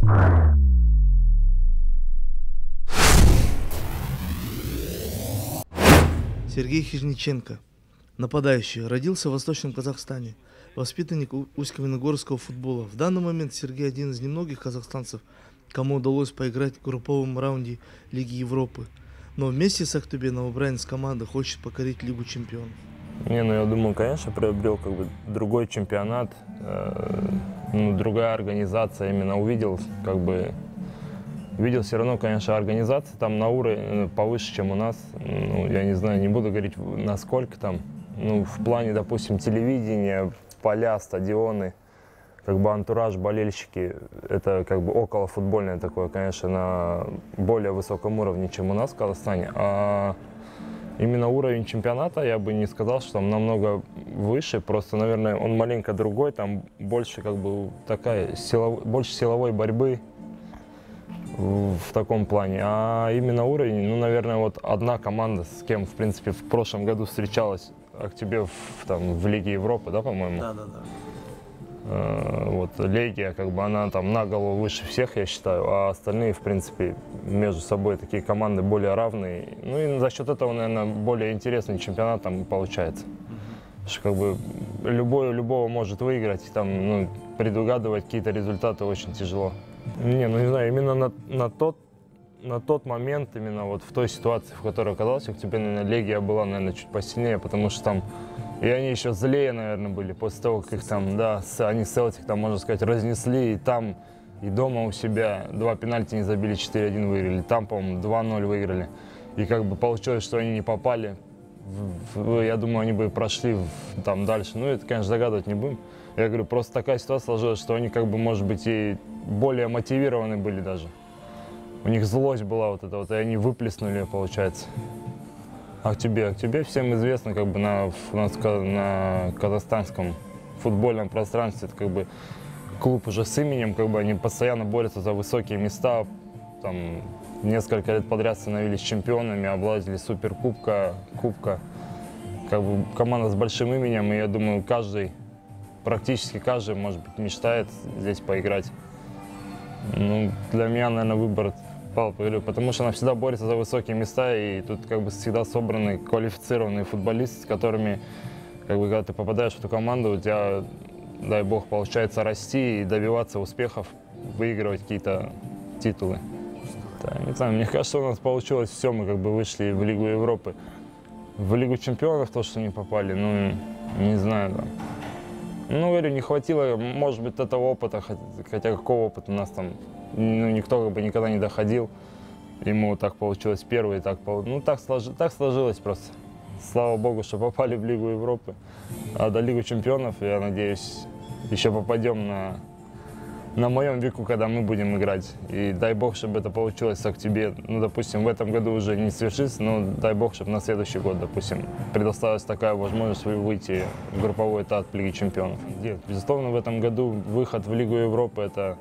Сергей Хижниченко, нападающий, родился в Восточном Казахстане, воспитанник Усть-Каменогорского футбола. В данный момент Сергей один из немногих казахстанцев, кому удалось поиграть в групповом раунде Лиги Европы. Но вместе с Актобе новобранец команды хочет покорить Лигу чемпионов. Я думаю, конечно, приобрел другой чемпионат, другая организация, именно увидел, видел все равно, конечно, организация там на уровне повыше, чем у нас. Я не знаю, не буду говорить, насколько там. В плане, допустим, телевидения, поля, стадионы, антураж, болельщики, это околофутбольное такое, конечно, на более высоком уровне, чем у нас в Казахстане. А именно уровень чемпионата, я бы не сказал, что там намного выше, просто, наверное, он маленько другой, там больше больше силовой борьбы в таком плане. А именно уровень, наверное, вот одна команда, с кем, в принципе, в прошлом году встречалась Актобе в Лиге Европы, да, по-моему? Да. Вот Легия, она там на голову выше всех, я считаю, а остальные, в принципе, между собой такие команды более равные. И за счет этого, наверное, более интересный чемпионат там получается. Что любого может выиграть, и там, предугадывать какие-то результаты очень тяжело. Не знаю, именно на тот момент, именно вот в той ситуации, в которой оказался, в Актобе, наверное, Легия была, наверное, чуть посильнее, потому что там и они еще злее, наверное, были после того, как их там, они Селтик, там, можно сказать, разнесли, и там, и дома у себя 2 пенальти не забили, 4-1 выиграли, там, по-моему, 2-0 выиграли. И получилось, что они не попали, я думаю, они бы прошли там дальше. Это, конечно, загадывать не будем. Я говорю, просто такая ситуация сложилась, что они, может быть, и более мотивированы были даже. У них злость была вот эта, и они выплеснули, получается. Актобе всем известно, на казахстанском футбольном пространстве, это клуб уже с именем, они постоянно борются за высокие места, там несколько лет подряд становились чемпионами, облазили суперкубка, кубка, команда с большим именем, и я думаю, практически каждый, может быть, мечтает здесь поиграть. Для меня, наверное, выбор потому что она всегда борется за высокие места, и тут всегда собраны квалифицированные футболисты, с которыми, когда ты попадаешь в эту команду, у тебя, дай бог, получается расти и добиваться успехов, выигрывать какие-то титулы. Не знаю, мне кажется, у нас получилось все, мы вышли в Лигу Европы. В Лигу чемпионов то, что не попали, не знаю, говорю, не хватило, может быть, этого опыта, хотя какого опыта у нас там, никто никогда не доходил. Ему так получилось первый, так сложилось просто. Слава богу, что попали в Лигу Европы. А до Лигу чемпионов, я надеюсь, еще попадем на моем веку, когда мы будем играть. И дай бог, чтобы это получилось в Актобе. Допустим, в этом году уже не свершится, но дай бог, чтобы на следующий год, допустим, предоставилась такая возможность выйти в групповой этап Лиги чемпионов. Безусловно, в этом году выход в Лигу Европы – это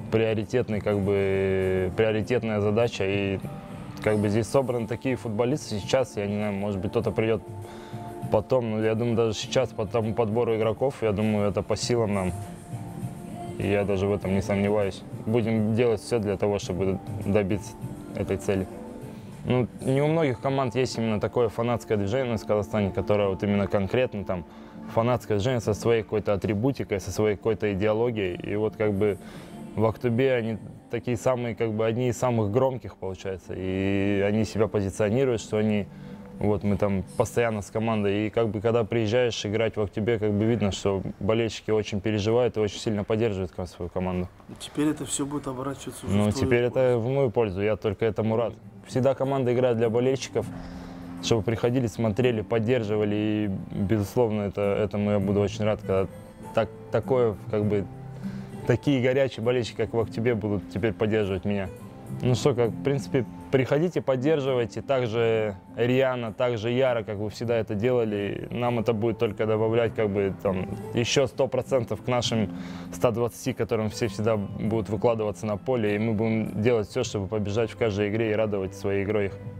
приоритетная задача. И здесь собраны такие футболисты сейчас, я не знаю, может быть, кто-то придет потом, но я думаю, даже сейчас по тому подбору игроков, я думаю, это по силам нам. И я даже в этом не сомневаюсь. Будем делать все для того, чтобы добиться этой цели. Не у многих команд есть именно такое фанатское движение в Казахстане, которое именно конкретно там фанатское движение со своей какой-то атрибутикой, со своей какой-то идеологией. И в Актобе они такие самые, одни из самых громких, получается. И они себя позиционируют, что мы там постоянно с командой. И когда приезжаешь играть в Актобе, видно, что болельщики очень переживают и очень сильно поддерживают свою команду. Теперь это все будет оборачиваться уже в твою теперь пользу. Это в мою пользу, я только этому рад. Всегда команда играет для болельщиков, чтобы приходили, смотрели, поддерживали. И, безусловно, этому я буду очень рад, когда такие горячие болельщики, как в Актобе, будут теперь поддерживать меня. В принципе, приходите, поддерживайте так же рьяно, так же яро, как вы всегда это делали. Нам это будет только добавлять еще 100% к нашим 120, которым все всегда будут выкладываться на поле. И мы будем делать все, чтобы побежать в каждой игре и радовать своей игрой их.